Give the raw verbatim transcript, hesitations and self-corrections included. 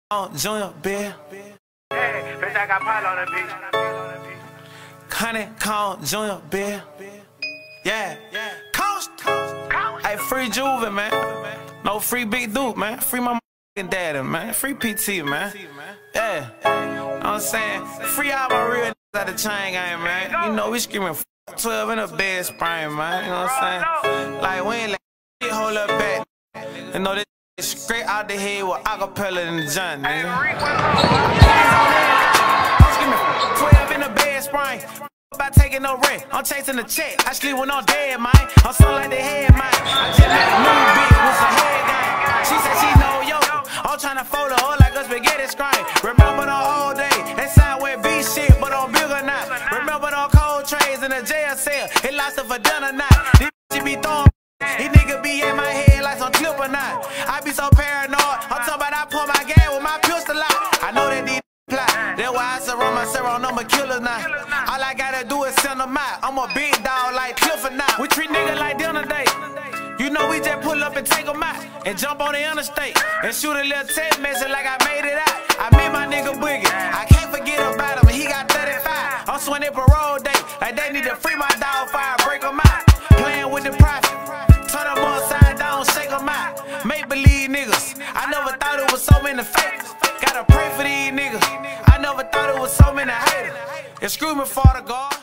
On Junior Bill. Hey, bitch, I got pile on the beach. Honey, Con Junior Bill. Yeah, yeah. Coast. Hey, free Juve, man. No free Big Duke, man. Free my motherfucking daddy, man. Free P T, man. Yeah. You know what I'm saying? Free all my real niggas out the chain game, man. You know, we screaming twelve in a bed spring, man. You know what I'm saying? Like, we ain't let shit hold up back. You know, this straight out the head with acapella in the joint, nigga. I'm screaming twelve in a bed spring. About taking no rent, I'm chasing the check. I sleep when I'm dead, man. I'm something like the head, man. I just met a new bitch with some head game. She said she know yo. I'm tryna fold her like a spaghetti screen. Remember the old day, that sound went B shit, but on bigger now. Remember the cold trays in the jail cell. It lost her for dinner now. These bitches be throwing. These niggas be in my head like some clip or not. I be so paranoid. I'm talking about I pull my gas with my pistol out. I know that these plot. That's why I surround myself on number killers now. All I gotta do is send them out. I'm a big dog like Clifford now. We treat niggas like dinner day. You know we just pull up and take them out and jump on the interstate and shoot a little text message like I made it out. I met my nigga Boogie. I can't forget about him. He got thirty-five. I'm swinging parole day like they need to free my dog fire, break them out. Playing with the profit. Turn them upside down, shake them out. Make believe niggas. I never thought it was so many fakes. Gotta pray for these niggas. I never thought it was so many haters. Excuse me for the guard.